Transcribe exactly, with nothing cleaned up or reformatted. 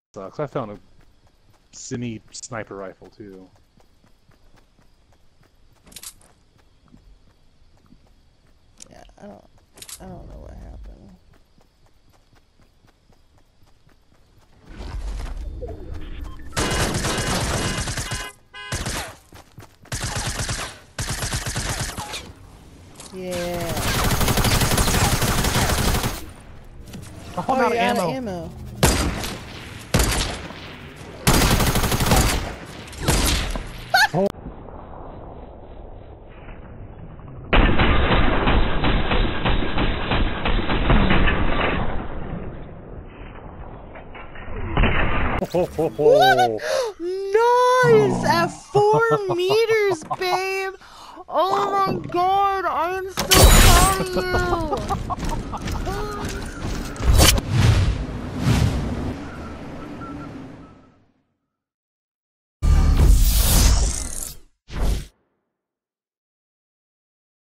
sucks. I found a semi sniper rifle too. Yeah, I don't, I don't know what happened. Yeah. Oh, Oh, I'm out you're of out ammo. of ammo. Oh. Ho, ho, ho. What? Nice! At four meters, babe! Oh my god, I am so proud of you!